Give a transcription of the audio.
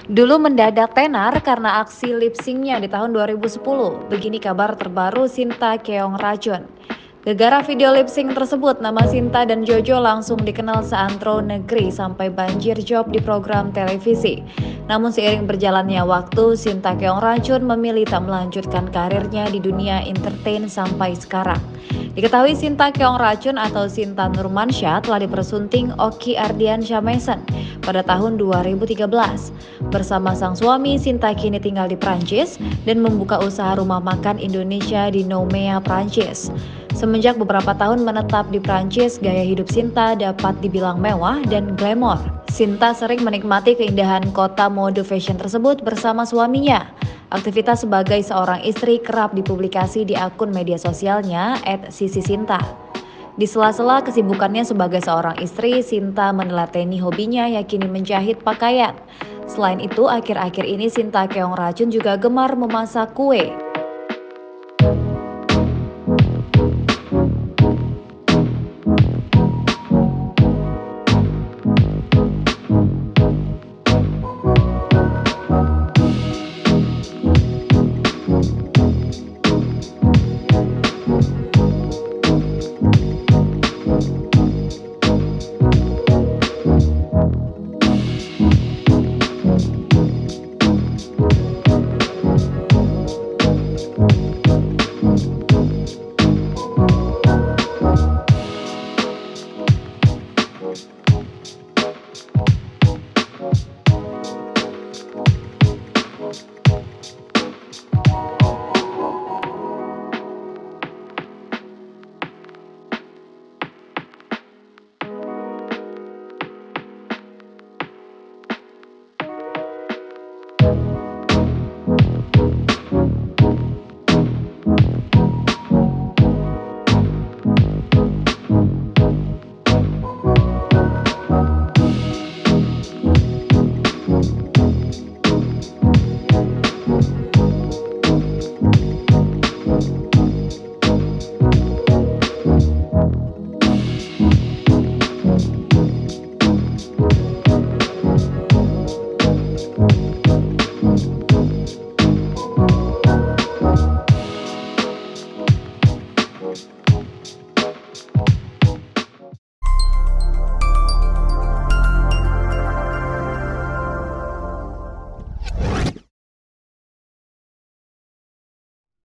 Dulu mendadak tenar karena aksi lip sync-nya di tahun 2010. Begini kabar terbaru Sinta Keong Racun. Gegara video lip sync tersebut, nama Sinta dan Jojo langsung dikenal seantero negeri sampai banjir job di program televisi. Namun seiring berjalannya waktu, Sinta Keong Racun memilih tak melanjutkan karirnya di dunia entertain sampai sekarang. Diketahui Sinta Keong Racun atau Sinta Nurmansyah telah dipersunting Oki Ardiansyah Mason pada tahun 2013. Bersama sang suami, Sinta kini tinggal di Prancis dan membuka usaha rumah makan Indonesia di Nouméa, Prancis. Semenjak beberapa tahun menetap di Prancis, gaya hidup Sinta dapat dibilang mewah dan glamor. Sinta sering menikmati keindahan kota mode fashion tersebut bersama suaminya. Aktivitas sebagai seorang istri kerap dipublikasi di akun media sosialnya @sisisinta. Di sela-sela kesibukannya sebagai seorang istri, Sinta menelateni hobinya yakni menjahit pakaian. Selain itu, akhir-akhir ini Sinta Keong Racun juga gemar memasak kue.